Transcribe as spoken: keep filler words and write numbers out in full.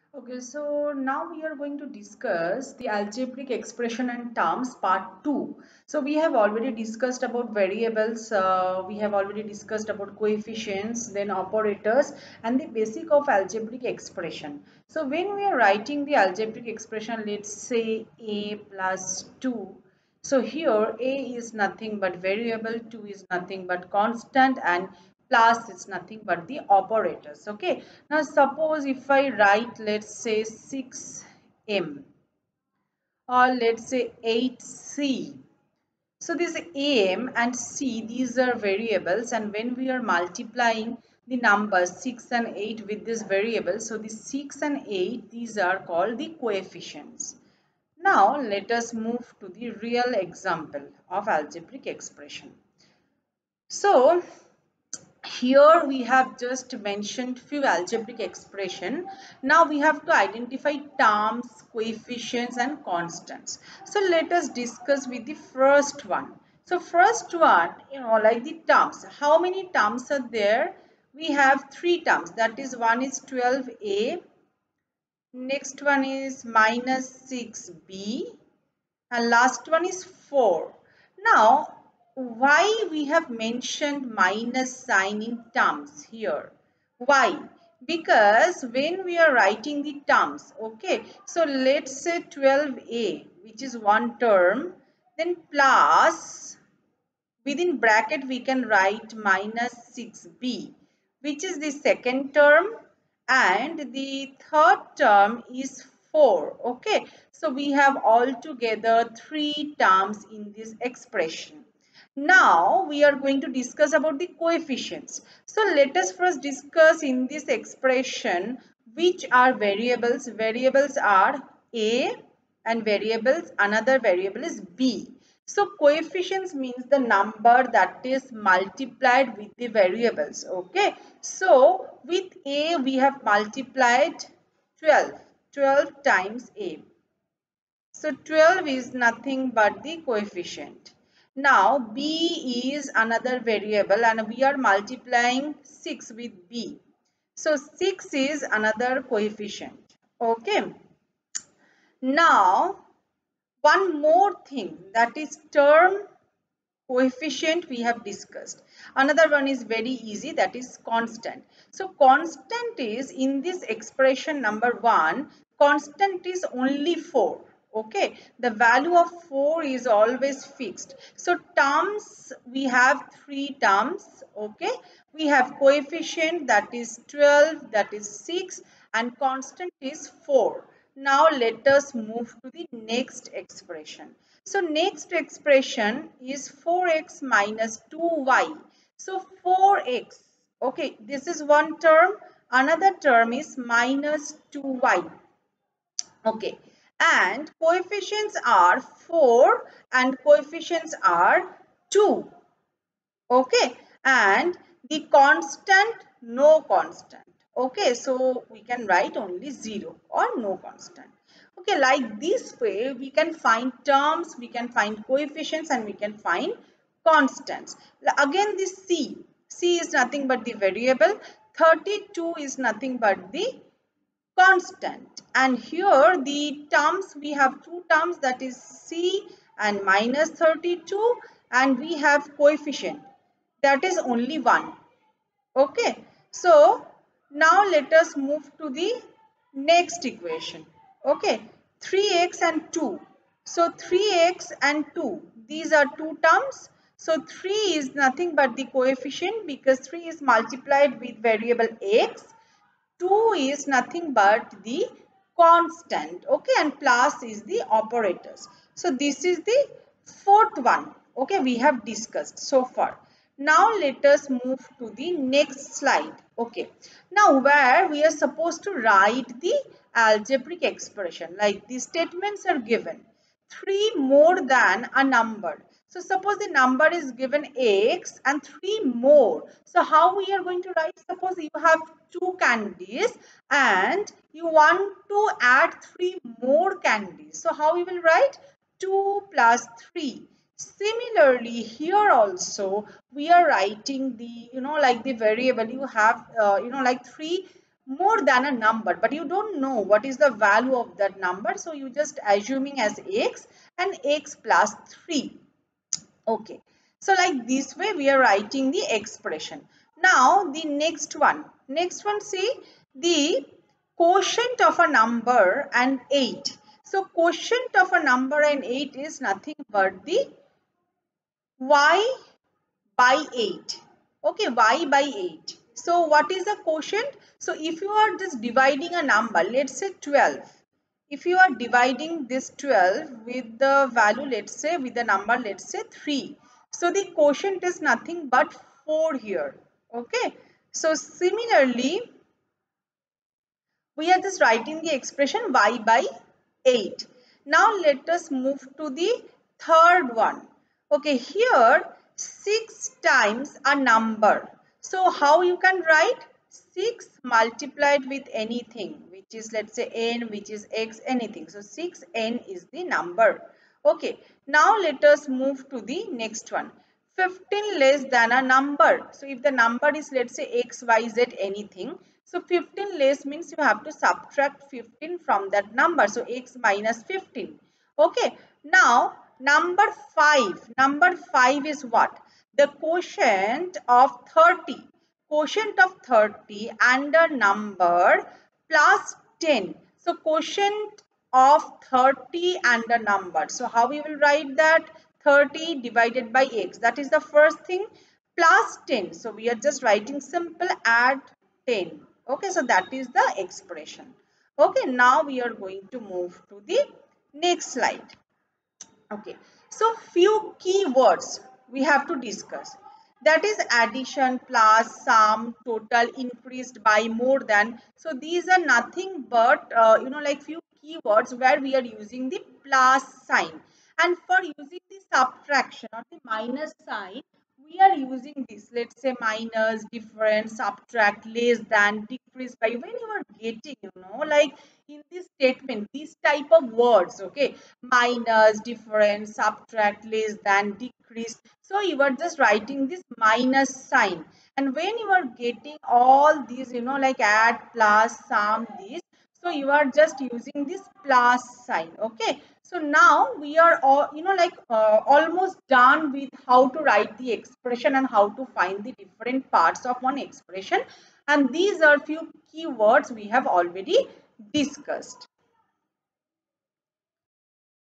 Okay, so now we are going to discuss the algebraic expression and terms part two. So we have already discussed about variables, uh, we have already discussed about coefficients, then operators and the basic of algebraic expression. So when we are writing the algebraic expression, let's say a plus two. So here a is nothing but variable, two is nothing but constant, and plus is nothing but the operators. Okay, now suppose if I write, let's say six m or let's say eight c. So this am and c, these are variables, and when we are multiplying the numbers six and eight with this variable, so the six and eight, these are called the coefficients. Now let us move to the real example of algebraic expression. So here we have just mentioned few algebraic expression. Now we have to identify terms, coefficients and constants. So let us discuss with the first one. So first one, you know, like the terms. How many terms are there? We have three terms. That is, one is twelve a, next one is minus six b, and last one is four. Now, why we have mentioned minus sign in terms here? Why? Because when we are writing the terms, okay, so let's say twelve a, which is one term, then plus, within bracket we can write minus six b, which is the second term, and the third term is four. Okay, so we have altogether three terms in this expression. Now we are going to discuss about the coefficients. So let us first discuss in this expression which are variables. Variables are a, and variables, another variable is b. So coefficients means the number that is multiplied with the variables. Okay, so with a we have multiplied twelve, twelve times a. So twelve is nothing but the coefficient. Now b is another variable and we are multiplying six with b. So six is another coefficient. Okay. Now one more thing, that is term, coefficient we have discussed. Another one is very easy, that is constant. So constant is, in this expression number one, constant is only four. Okay, the value of four is always fixed. So terms, we have three terms. Okay, we have coefficient, that is twelve, that is six, and constant is four. Now let us move to the next expression. So next expression is four x minus two y. So four x, okay, this is one term. Another term is minus two y. Okay, and coefficients are four and coefficients are two. Okay, and the constant, no constant. Okay, so we can write only zero or no constant. Okay, like this way we can find terms, we can find coefficients, and we can find constants. Again, this c, c is nothing but the variable, thirty-two is nothing but the constant, and here the terms, we have two terms, that is c and minus thirty-two, and we have coefficient, that is only one. Okay, so now let us move to the next equation. Okay, three x and two. So three x and two, these are two terms. So three is nothing but the coefficient, because three is multiplied with variable x. two is nothing but the constant. Okay, and plus is the operators. So this is the fourth one. Okay, we have discussed so far. Now let us move to the next slide. Okay, now where we are supposed to write the algebraic expression, like the statements are given, three more than a number. So suppose the number is given x and three more. So how we are going to write? Suppose you have two candies and you want to add three more candies. So how we will write? two plus three. Similarly, here also we are writing the, you know, like the variable, you have, uh, you know, like three more than a number, but you don't know what is the value of that number, so you just assuming as x and x plus three. Okay, so like this way we are writing the expression. Now the next one, next one, see the quotient of a number and eight. So quotient of a number and eight is nothing but the y by eight. Okay, y by eight. So what is the quotient? So if you are just dividing a number, let's say twelve. If you are dividing this twelve with the value, let's say with the number, let's say three. So the quotient is nothing but four here. Okay. So similarly, we are just writing the expression y by eight. Now let us move to the third one. Okay, here six times a number. So how you can write? six multiplied with anything, which is, let's say, n, which is x, anything. So six n is the number. Okay, now let us move to the next one. fifteen less than a number. So if the number is, let's say, x, y, z, anything, so fifteen less means you have to subtract fifteen from that number. So x minus fifteen. Okay. Now number five. Number five is what? The quotient of thirty. Quotient of thirty and a number plus ten. So quotient of thirty and a number. So how we will write that? thirty divided by x. That is the first thing, plus ten. So we are just writing simple add ten. Okay, so that is the expression. Okay, now we are going to move to the next slide. Okay, so few keywords we have to discuss. That is addition, plus, sum, total, increased by, more than. So these are nothing but uh, you know like few keywords where we are using the plus sign. And for using the subtraction or the minus sign, we are using this. Let's say minus, difference, subtract, less than, decrease by. When you are getting, you know, like in this statement, these type of words, okay, minus, difference, subtract, less than, decrease. So you are just writing this minus sign. And when you are getting all these, you know, like add, plus, sum, these, so you are just using this plus sign. Okay, so now we are all, you know, like uh, almost done with how to write the expression and how to find the different parts of one expression. And these are few keywords we have already discussed.